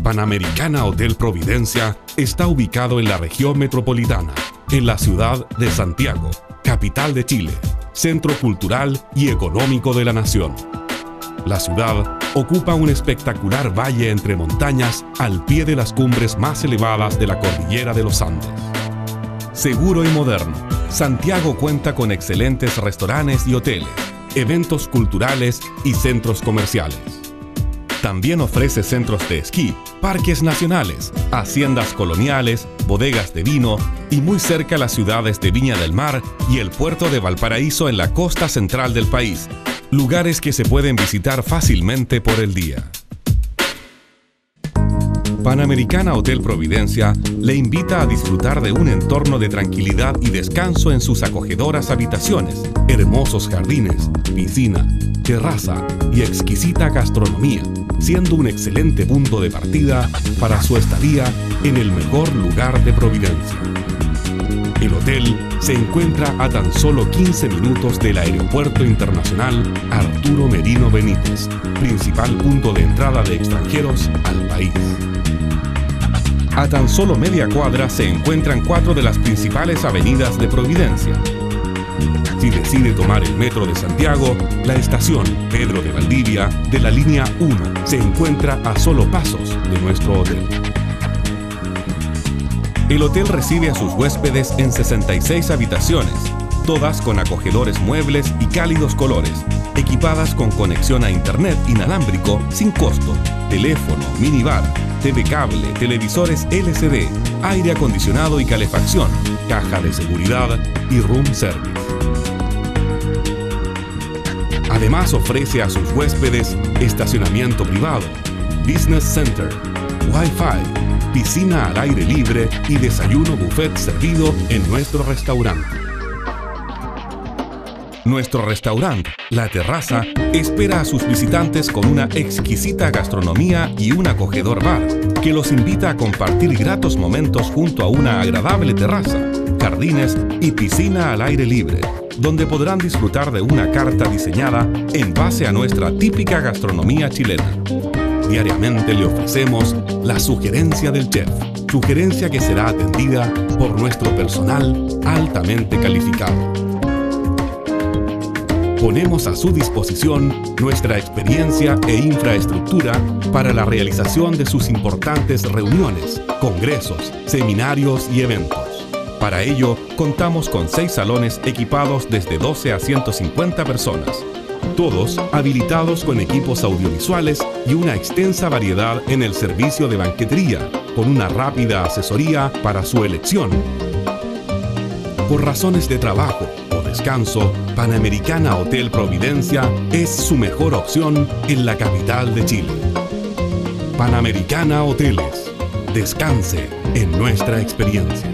Panamericana Hotel Providencia está ubicado en la región metropolitana, en la ciudad de Santiago, capital de Chile, centro cultural y económico de la nación. La ciudad ocupa un espectacular valle entre montañas al pie de las cumbres más elevadas de la cordillera de los Andes. Seguro y moderno, Santiago cuenta con excelentes restaurantes y hoteles, eventos culturales y centros comerciales. También ofrece centros de esquí, parques nacionales, haciendas coloniales, bodegas de vino y muy cerca las ciudades de Viña del Mar y el puerto de Valparaíso en la costa central del país, lugares que se pueden visitar fácilmente por el día. Panamericana Hotel Providencia le invita a disfrutar de un entorno de tranquilidad y descanso en sus acogedoras habitaciones, hermosos jardines, piscina, terraza y exquisita gastronomía, siendo un excelente punto de partida para su estadía en el mejor lugar de Providencia. El hotel se encuentra a tan solo 15 minutos del Aeropuerto Internacional Arturo Merino Benítez, principal punto de entrada de extranjeros al país. A tan solo media cuadra se encuentran 4 de las principales avenidas de Providencia. Si decide tomar el metro de Santiago, la estación Pedro de Valdivia de la línea 1 se encuentra a solo pasos de nuestro hotel. El hotel recibe a sus huéspedes en 66 habitaciones, todas con acogedores muebles y cálidos colores, equipadas con conexión a internet inalámbrico sin costo, teléfono, minibar, TV cable, televisores LCD, aire acondicionado y calefacción, caja de seguridad y room service. Además ofrece a sus huéspedes estacionamiento privado, business center, Wi-Fi, piscina al aire libre y desayuno buffet servido en nuestro restaurante. Nuestro restaurante, La Terraza, espera a sus visitantes con una exquisita gastronomía y un acogedor bar, que los invita a compartir gratos momentos junto a una agradable terraza, jardines y piscina al aire libre, donde podrán disfrutar de una carta diseñada en base a nuestra típica gastronomía chilena. Diariamente le ofrecemos la sugerencia del chef, sugerencia que será atendida por nuestro personal altamente calificado. Ponemos a su disposición nuestra experiencia e infraestructura para la realización de sus importantes reuniones, congresos, seminarios y eventos. Para ello, contamos con 6 salones equipados desde 12 a 150 personas, todos habilitados con equipos audiovisuales y una extensa variedad en el servicio de banquetería, con una rápida asesoría para su elección. Por razones de trabajo o descanso, Panamericana Hotel Providencia es su mejor opción en la capital de Chile. Panamericana Hoteles. Descanse en nuestra experiencia.